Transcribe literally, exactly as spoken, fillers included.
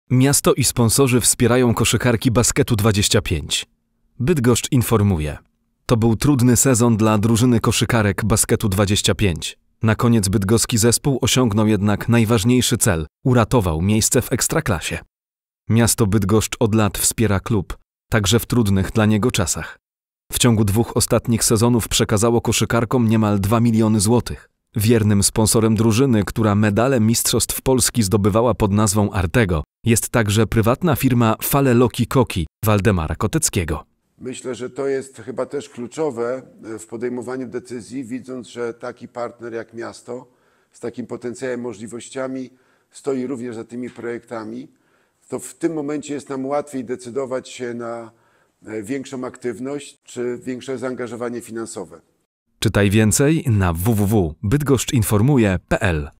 Miasto i sponsorzy wspierają koszykarki Basketu dwadzieścia pięć. Bydgoszcz informuje. To był trudny sezon dla drużyny koszykarek Basketu dwadzieścia pięć. Na koniec bydgoski zespół osiągnął jednak najważniejszy cel – uratował miejsce w Ekstraklasie. Miasto Bydgoszcz od lat wspiera klub, także w trudnych dla niego czasach. W ciągu dwóch ostatnich sezonów przekazało koszykarkom niemal dwa miliony złotych. Wiernym sponsorem drużyny, która medale Mistrzostw Polski zdobywała pod nazwą Artego, jest także prywatna firma Fale Loki Koki Waldemara Koteckiego. Myślę, że to jest chyba też kluczowe w podejmowaniu decyzji, widząc, że taki partner jak miasto z takim potencjałem, możliwościami stoi również za tymi projektami, to w tym momencie jest nam łatwiej decydować się na większą aktywność czy większe zaangażowanie finansowe. Czytaj więcej na w w w kropka bydgoszczinformuje kropka p l.